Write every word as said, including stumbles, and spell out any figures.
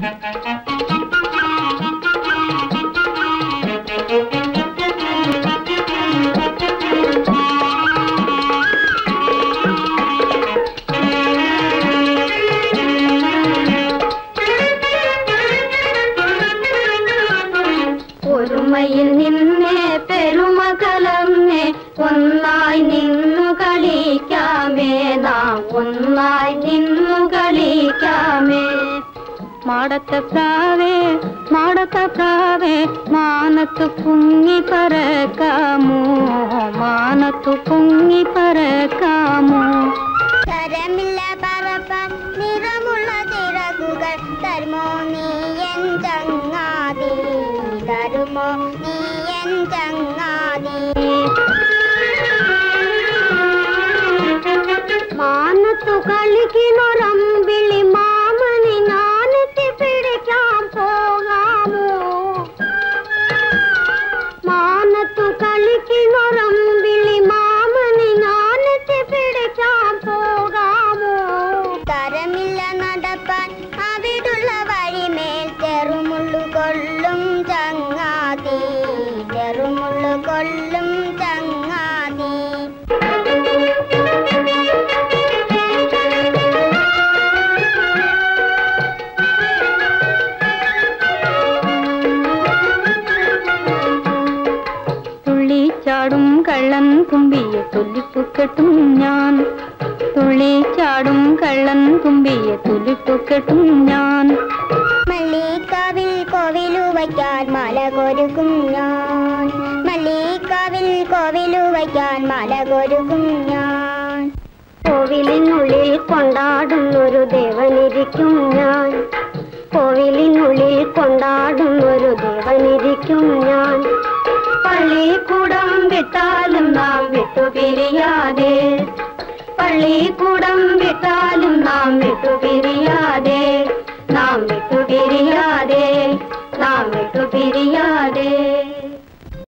ഒരുമയിൽ നിന്നേ പെരുമ കലർന്നേ ഒന്നായി നിന്നു കളിക്കാമേ നാം ഒന്നായി നിന്നു കളിക്കാമേ മാടത്ത പ്രാവേ മാടത്ത പ്രാവേ മാനത്തു പൊങ്ങി പറക്കാമോ മാനത്തു പൊങ്ങി പറക്കാമോ തരമില്ല പറപ്പാൻ നിറമുള്ള ചിറകുകൾ തരുമോ നീ എൻ ചങ്ങാതി തരുമോ നീ എൻ ചങ്ങാതി മാനത്തു കളിക്കുന്നൊരമ്പിളി മാമനി നാനെത്തി പിടിക്കാൻ പോകാമോ മാനത്തു കളിക്കുന്നൊരമ്പിളി മാമനി നാനെത്തി പിടിക്കാൻ പോകാമോ തരമില്ല നടപ്പാൻ അവിടുള്ള വഴിമേൽ ചെറുമുള്ളു കൊള്ളും ചങ്ങാതി ചെറുമുള്ളു കൊള്ളും ചങ്ങാതി തുള്ളിച്ചാടും കള്ളൻ തുമ്പിയെ തുല്ലിപ്പു കെട്ടും ഞാൻ തുള്ളിച്ചാടും കള്ളൻ തുമ്പിയെ തുല്ലിപ്പു കെട്ടും ഞാൻ മല്ലിക്കാവിൽ കോവിലു വയ്ക്കാൻ മാല കൊരുക്കും ഞാൻ മല്ലിക്കാവിൽ കോവിലു വയ്ക്കാൻ മാല കൊരുക്കും ഞാൻ കോവിലിനുള്ളിൽ കൊണ്ടാടുന്നൊരു ദേവനിരിക്കും ഞാൻ കോവിലിനുള്ളിൽ കൊണ്ടാടുന്നൊരു ദേവനിരിക്കും ഞാൻ പള്ളിക്കൂടം വിട്ടാലും നാം വിട്ടുപിരിയാതെ പള്ളിക്കൂടം വിട്ടാലും നാം വിട്ടുപിരിയാതെ